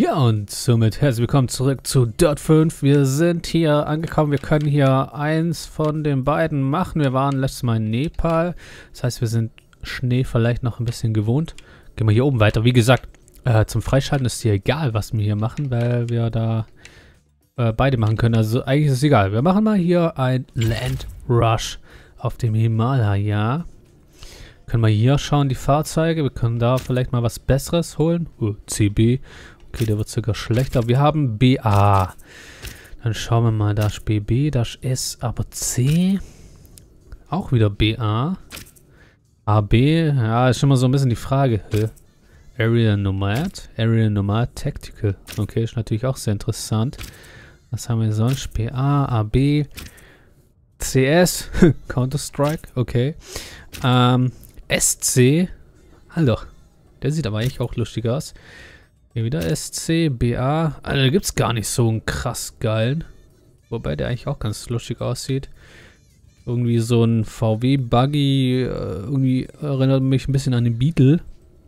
Ja, und somit herzlich willkommen zurück zu Dirt 5. Wir sind hier angekommen. Wir können hier eins von den beiden machen. Wir waren letztes Mal in Nepal. Das heißt, wir sind Schnee vielleicht noch ein bisschen gewohnt. Gehen wir hier oben weiter. Wie gesagt, zum Freischalten ist hier egal, was wir hier machen, weil wir da beide machen können. Also eigentlich ist es egal. Wir machen mal hier ein Land Rush auf dem Himalaya. Können wir hier schauen, die Fahrzeuge. Wir können da vielleicht mal was Besseres holen. CB. Okay, der wird sogar schlechter. Wir haben BA. Dann schauen wir mal. Da ist BB, da ist S, aber C. Auch wieder BA. AB. Ja, ist schon mal so ein bisschen die Frage. Area Nomad. Area Nomad Tactical. Okay, ist natürlich auch sehr interessant. Was haben wir sonst? BA, AB. CS. Counter-Strike. Okay. SC. Alter. Der sieht aber eigentlich auch lustig aus. Hier wieder SC, BA. Alter, da gibt's gar nicht so einen krass geilen. Wobei der eigentlich auch ganz lustig aussieht. Irgendwie so ein VW-Buggy. Irgendwie erinnert mich ein bisschen an den Beetle.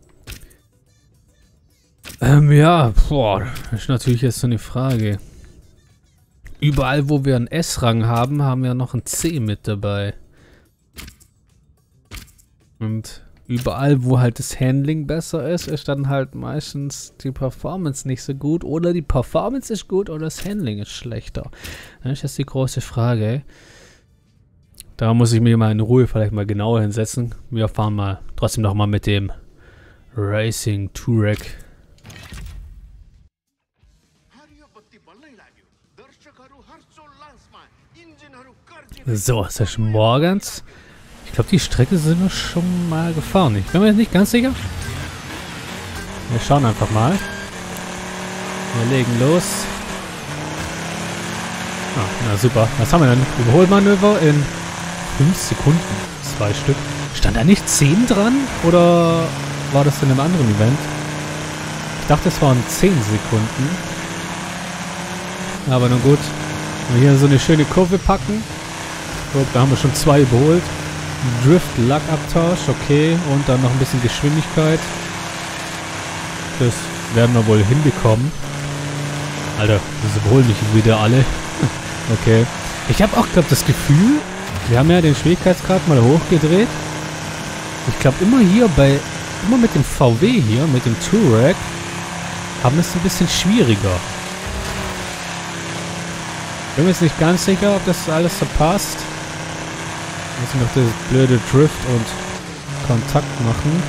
Ja, boah. Das ist natürlich jetzt so eine Frage. Überall, wo wir einen S-Rang haben, haben wir noch einen C mit dabei. Und überall, wo halt das Handling besser ist, ist dann halt meistens die Performance nicht so gut. Oder die Performance ist gut oder das Handling ist schlechter. Das ist jetzt die große Frage. Da muss ich mir mal in Ruhe vielleicht mal genauer hinsetzen. Wir fahren mal trotzdem nochmal mit dem Racing Touareg. So, es ist morgens. Ich glaube, die Strecke sind wir schon mal gefahren. Ich bin mir jetzt nicht ganz sicher. Wir schauen einfach mal. Wir legen los. Ah, na super. Was haben wir denn? Überholmanöver in 5 Sekunden. 2 Stück. Stand da nicht 10 dran? Oder war das in einem anderen Event? Ich dachte, es waren 10 Sekunden. Aber nun gut. Wenn wir hier so eine schöne Kurve packen. Guck, da haben wir schon 2 überholt. Drift-Lackabtausch, okay. Und dann noch ein bisschen Geschwindigkeit. Das werden wir wohl hinbekommen. Alter, das überholen mich wieder alle. Okay. Ich habe auch, glaube ich, das Gefühl, wir haben ja den Schwierigkeitsgrad mal hochgedreht. Ich glaube, immer mit dem VW hier, mit dem Touareg, haben wir es ein bisschen schwieriger. Ich bin mir jetzt nicht ganz sicher, ob das alles so passt. Muss ich noch das blöde Drift und Kontakt machen.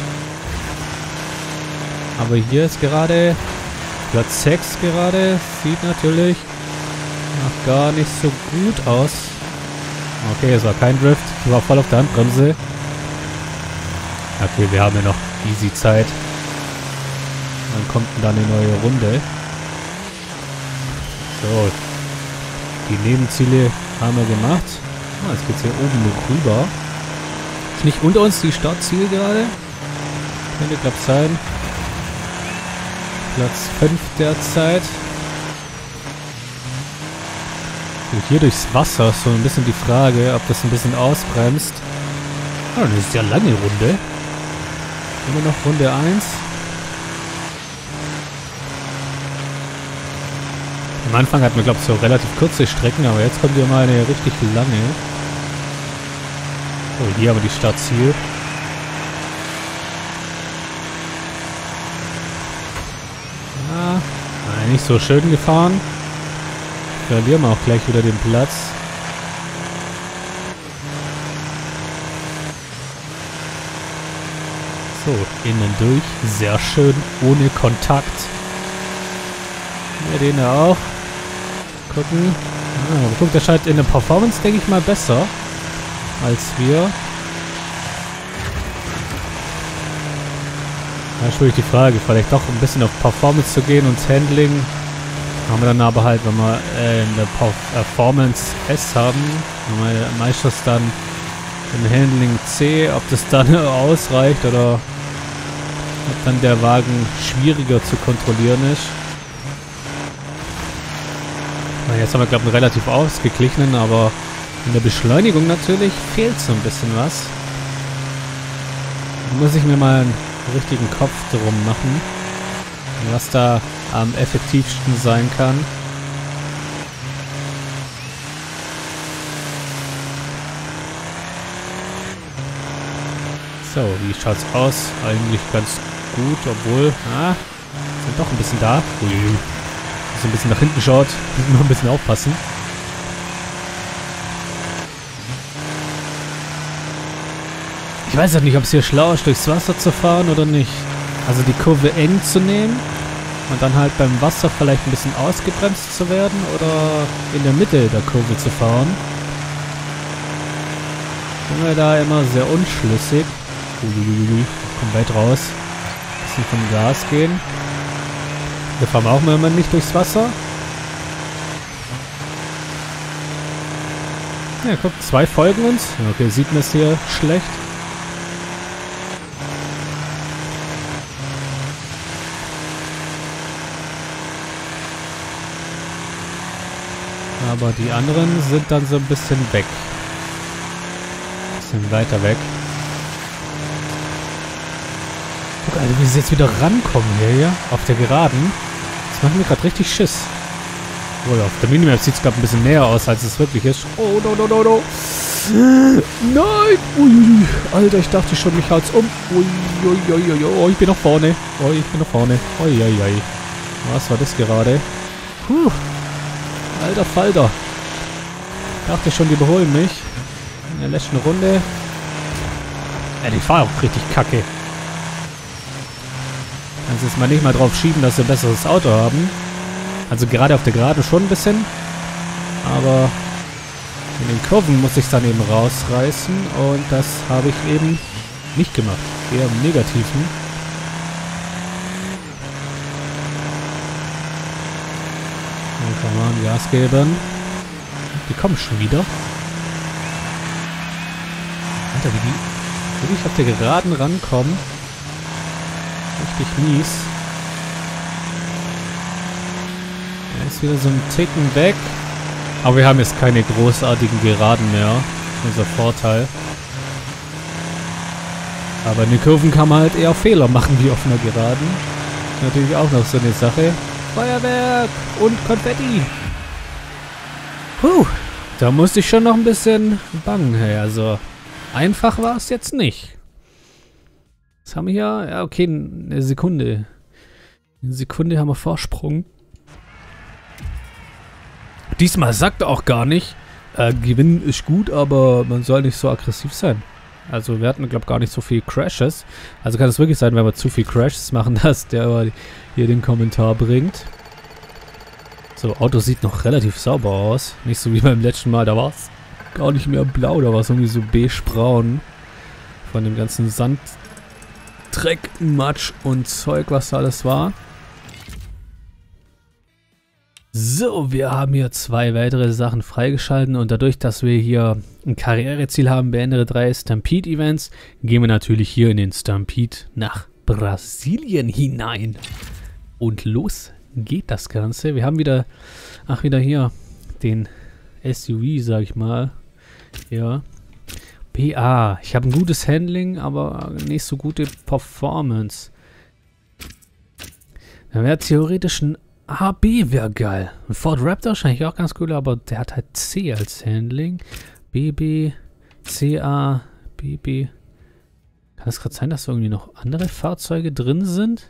Aber hier ist gerade Platz 6 gerade. Sieht natürlich noch gar nicht so gut aus. Okay, es war kein Drift. Ich war voll auf der Handbremse. Okay, wir haben ja noch easy Zeit. Dann kommt dann eine neue Runde. So. Die Nebenziele haben wir gemacht. Ah, jetzt geht's hier oben noch rüber. Ist nicht unter uns die Startziel gerade? Könnte, glaube ich, sein. Platz 5 derzeit. Und hier durchs Wasser ist so ein bisschen die Frage, ob das ein bisschen ausbremst. Ah, das ist ja eine lange Runde. Immer noch Runde 1. Am Anfang hatten wir, glaube ich, so relativ kurze Strecken, aber jetzt kommt ja mal eine richtig lange. Oh, hier haben wir die Startziel. Ja, nicht so schön gefahren. Verlieren wir auch gleich wieder den Platz. So, innen durch. Sehr schön, ohne Kontakt. Ja, den auch. Gucken. Ah, guck, der scheint in der Performance, denke ich mal, besser als wir. Da ist wirklich die Frage, vielleicht doch ein bisschen auf Performance zu gehen und Handling. Haben wir dann aber halt, wenn wir in der Performance S haben, wenn wir meistens dann im Handling C, ob das dann ausreicht oder ob dann der Wagen schwieriger zu kontrollieren ist. Jetzt haben wir, glaube ich, einen relativ ausgeglichenen, aber in der Beschleunigung natürlich fehlt so ein bisschen was. Da muss ich mir mal einen richtigen Kopf drum machen. was da am effektivsten sein kann. So, wie schaut's aus? Eigentlich ganz gut, obwohl, sind doch ein bisschen da. Ui, so ein bisschen nach hinten schaut, müssen wir ein bisschen aufpassen. Ich weiß auch nicht, ob es hier schlau ist, durchs Wasser zu fahren oder nicht. Also die Kurve eng zu nehmen und dann halt beim Wasser vielleicht ein bisschen ausgebremst zu werden oder in der Mitte der Kurve zu fahren. Sind wir da immer sehr unschlüssig. Kommt weit raus. Bisschen vom Gas gehen. Wir fahren auch immer nicht durchs Wasser. Ja, guck, 2 folgen uns. Okay, sieht man es hier schlecht. Aber die anderen sind dann so ein bisschen weg. Ein bisschen weiter weg. Guck, Alter, wie sie jetzt wieder rankommen hier, auf der Geraden. Das macht mir gerade richtig Schiss. Oder auf der Minimap sieht es gerade ein bisschen näher aus, als es wirklich ist. Oh, no, no, no, no. Nein! Ui, Alter, ich dachte schon, mich haut's um. Ui, ui, ui, ui, oh, ich bin noch vorne. Oh, ich bin noch vorne. Ui, ui, ui. Was war das gerade? Puh. Alter Falter. Ich dachte schon, die überholen mich. In der letzten Runde. Ja, die fahren auch richtig kacke. Kannst jetzt mal nicht mal drauf schieben, dass sie ein besseres Auto haben. Also gerade auf der Gerade schon ein bisschen. Aber in den Kurven muss ich es dann eben rausreißen. Und das habe ich eben nicht gemacht. Eher im Negativen. Kann man Gas geben. Die kommen schon wieder. Alter, wie die wirklich auf der Geraden rankommen. Richtig mies. Er ist wieder so ein Ticken weg. Aber wir haben jetzt keine großartigen Geraden mehr. Unser Vorteil. Aber in den Kurven kann man halt eher Fehler machen wie auf einer Geraden. Natürlich auch noch so eine Sache. Feuerwerk und Konfetti. Puh, da musste ich schon noch ein bisschen bangen. Hey, also einfach war es jetzt nicht. Was haben wir hier? Ja, okay, eine Sekunde. Eine Sekunde haben wir Vorsprung. Diesmal sagt er auch gar nicht, Gewinnen ist gut, aber man soll nicht so aggressiv sein. Also wir hatten, glaube ich, gar nicht so viel Crashes. Also kann es wirklich sein, wenn wir zu viel Crashes machen, dass der hier den Kommentar bringt. So, Auto sieht noch relativ sauber aus. Nicht so wie beim letzten Mal, da war es gar nicht mehr blau, da war es irgendwie so beige-braun. Von dem ganzen Sand, Dreck, Matsch und Zeug, was da alles war. So, wir haben hier 2 weitere Sachen freigeschalten und dadurch, dass wir hier ein Karriereziel haben, beende 3 Stampede-Events, gehen wir natürlich hier in den Stampede nach Brasilien hinein. Und los geht das Ganze. Wir haben wieder, wieder hier den SUV, sag ich mal. Ja. PA. Ich habe ein gutes Handling, aber nicht so gute Performance. Dann wäre theoretisch ein AB wäre geil. Ein Ford Raptor wahrscheinlich auch ganz cool, aber der hat halt C als Handling. BB, CA, BB. Kann es gerade sein, dass irgendwie noch andere Fahrzeuge drin sind?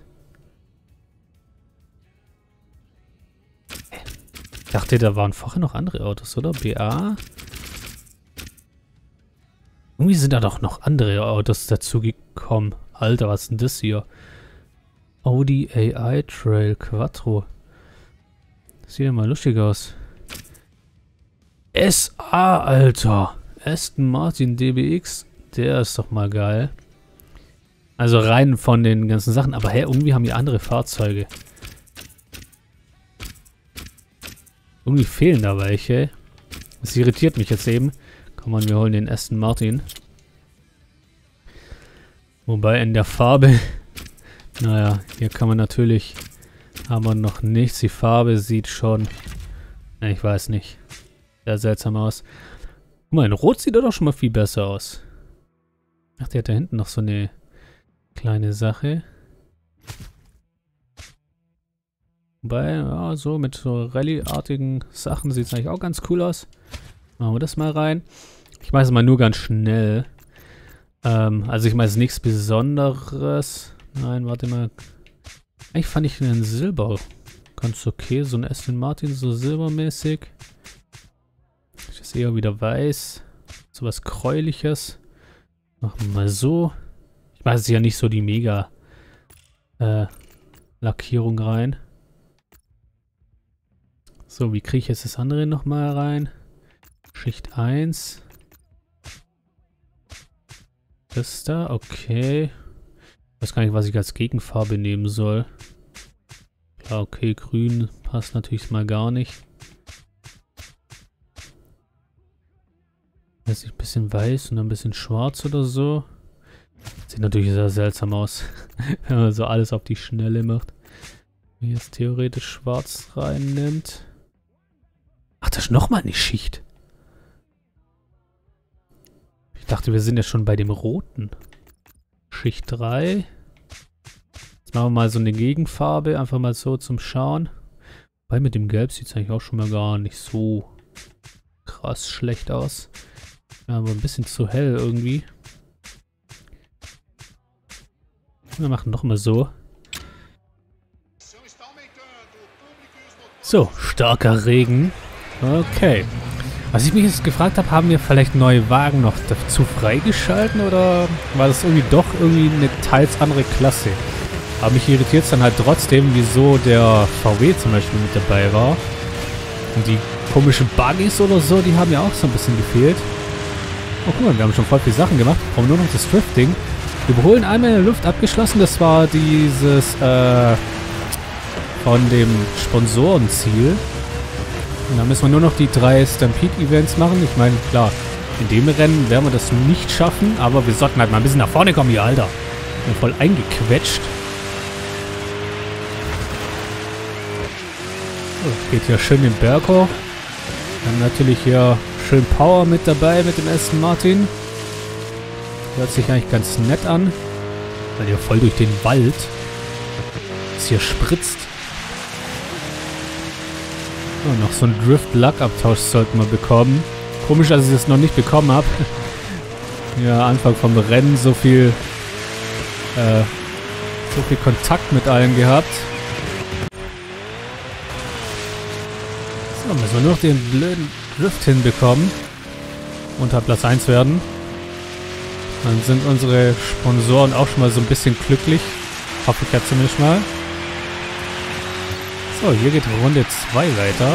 Ich dachte, da waren vorher noch andere Autos, oder? BA. Irgendwie sind da doch noch andere Autos dazugekommen. Alter, was ist denn das hier? Audi AI Trail Quattro. Sieht ja mal lustig aus. SA, Alter. Aston Martin DBX. Der ist doch mal geil. Also rein von den ganzen Sachen. Aber hey, irgendwie haben die andere Fahrzeuge. Irgendwie fehlen da welche. Das irritiert mich jetzt eben. Komm mal, wir holen den Aston Martin. Wobei in der Farbe... Naja, hier kann man natürlich... Haben wir noch nichts. Die Farbe sieht schon... Ich weiß nicht. Sehr seltsam aus. Guck mal, in Rot sieht er doch schon mal viel besser aus. Ach, der hat da hinten noch so eine kleine Sache. Wobei, ja, so mit so Rallye-artigen Sachen sieht es eigentlich auch ganz cool aus. Machen wir das mal rein. Ich mache es mal nur ganz schnell. Also ich meine, es ist nichts Besonderes. Nein, warte mal. Eigentlich fand ich den Silber ganz okay. So ein Aston Martin, so silbermäßig. Das ist eher wieder weiß. So was Gräuliches. Machen wir mal so. Ich weiß, es ist ja nicht so die mega Lackierung rein. So, wie kriege ich jetzt das andere nochmal rein? Schicht 1. Das da, okay. Ich weiß gar nicht, was ich als Gegenfarbe nehmen soll. Klar, okay, grün passt natürlich mal gar nicht. Weiß nicht, ein bisschen weiß und ein bisschen schwarz oder so. Sieht natürlich sehr seltsam aus, wenn man so alles auf die Schnelle macht. Wenn jetzt theoretisch schwarz reinnimmt. Ach, das ist nochmal eine Schicht. Ich dachte, wir sind ja schon bei dem roten. Schicht 3. Jetzt machen wir mal so eine Gegenfarbe, einfach mal so zum Schauen. Weil mit dem Gelb sieht es eigentlich auch schon mal gar nicht so krass schlecht aus. Ja, aber ein bisschen zu hell irgendwie. Wir machen nochmal so. So, starker Regen. Okay. Was ich mich jetzt gefragt habe, haben wir vielleicht neue Wagen noch dazu freigeschalten oder war das irgendwie doch irgendwie eine teils andere Klasse? Aber mich irritiert es dann halt trotzdem, wieso der VW zum Beispiel mit dabei war. Und die komischen Buggies oder so, die haben ja auch so ein bisschen gefehlt. Oh, guck mal, wir haben schon voll viele Sachen gemacht. Brauchen nur noch das Drifting. Wir überholen einmal in der Luft abgeschlossen. Das war dieses, von dem Sponsorenziel. Und dann müssen wir nur noch die 3 Stampede-Events machen. Ich meine, klar, in dem Rennen werden wir das nicht schaffen, aber wir sollten halt mal ein bisschen nach vorne kommen hier, Alter. Ich bin voll eingequetscht. So, geht hier schön den Berg hoch. Dann natürlich hier schön Power mit dabei mit dem Aston Martin. Hört sich eigentlich ganz nett an. Weil hier voll durch den Wald es hier spritzt. Oh, noch so ein Drift-Lack-Abtausch sollten wir bekommen. Komisch, dass ich das noch nicht bekommen habe. Ja, Anfang vom Rennen so viel Kontakt mit allen gehabt. So, müssen wir nur noch den blöden Drift hinbekommen. Unter Platz 1 werden. Dann sind unsere Sponsoren auch schon mal so ein bisschen glücklich. Hoffe ich ja zumindest mal. So, hier geht Runde 2 weiter.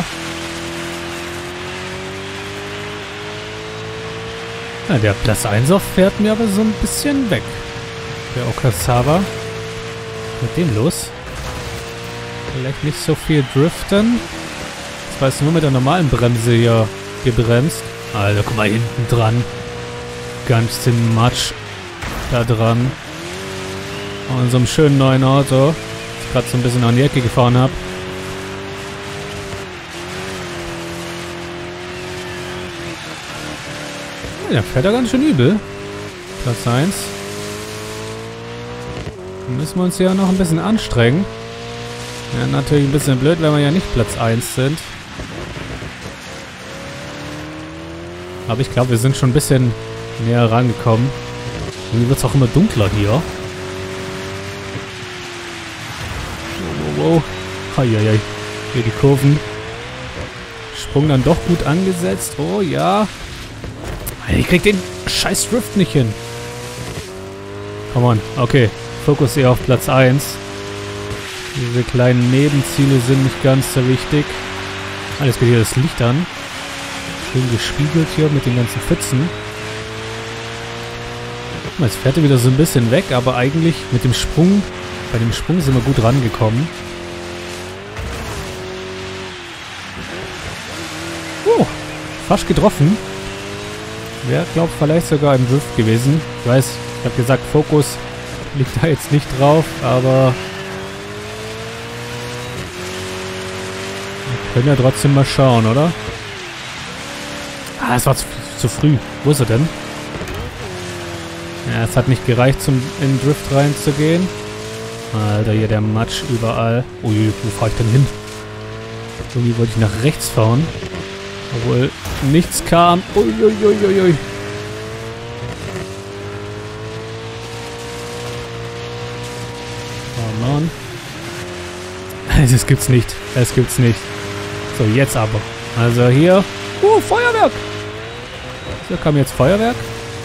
Ja, der Platz 1 fährt mir aber so ein bisschen weg. Der Okazawa. Was ist mit dem los? Vielleicht nicht so viel driften. Das war jetzt nur mit der normalen Bremse hier gebremst. Alter, guck mal hinten dran. Ganz den Matsch da dran. Und so einem schönen neuen Auto. Das ich gerade so ein bisschen an die Ecke gefahren habe. Ja, fährt er ganz schön übel. Platz 1. Dann müssen wir uns ja noch ein bisschen anstrengen. Ja, natürlich ein bisschen blöd, wenn wir ja nicht Platz 1 sind. Aber ich glaube, wir sind schon ein bisschen näher rangekommen. Irgendwie wird es auch immer dunkler hier. Wow, wow, wow. Heieiei. Hier die Kurven. Sprung dann doch gut angesetzt. Oh ja. Ich krieg den scheiß Drift nicht hin. Come on. Okay. Fokus eher auf Platz 1. Diese kleinen Nebenziele sind nicht ganz so wichtig. Ah, jetzt geht hier das Licht an. Schön gespiegelt hier mit den ganzen Pfützen. Jetzt fährt er wieder so ein bisschen weg, aber eigentlich mit dem Sprung, bei dem Sprung sind wir gut rangekommen. Oh, fast getroffen. Wäre, glaube ich, vielleicht sogar im Drift gewesen. Ich weiß, ich habe gesagt, Fokus liegt da jetzt nicht drauf, aber wir können ja trotzdem mal schauen, oder? Ah, es war zu früh. Wo ist er denn? Ja, es hat nicht gereicht, in den Drift reinzugehen. Alter, hier der Matsch überall. Ui, wo fahr ich denn hin? Irgendwie wollte ich nach rechts fahren. Obwohl nichts kam. Uiuiuiui. Oh Mann. Das gibt's nicht. Das gibt's nicht. So, jetzt aber. Also hier. Feuerwerk! So, kam jetzt Feuerwerk.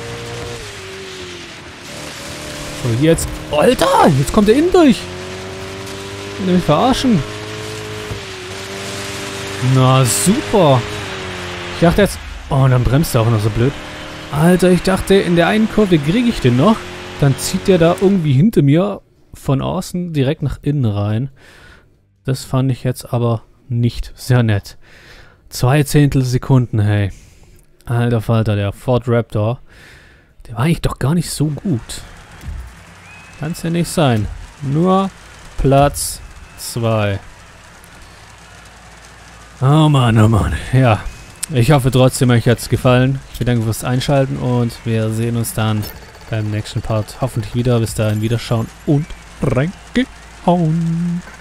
So, jetzt. Alter! Jetzt kommt er innen durch. Will er mich verarschen? Na, super. Ich dachte jetzt... Oh, und dann bremst er auch noch so blöd. Alter, ich dachte, in der einen Kurve kriege ich den noch. Dann zieht der da irgendwie hinter mir von außen direkt nach innen rein. Das fand ich jetzt aber nicht sehr nett. 2 Zehntelsekunden, hey. Alter Falter, der Ford Raptor. Der war eigentlich doch gar nicht so gut. Kann's ja nicht sein. Nur Platz 2. Oh Mann. Ja, ich hoffe trotzdem, euch hat's gefallen. Ich bedanke fürs Einschalten und wir sehen uns dann beim nächsten Part hoffentlich wieder. Bis dahin, wiederschauen und reingehauen.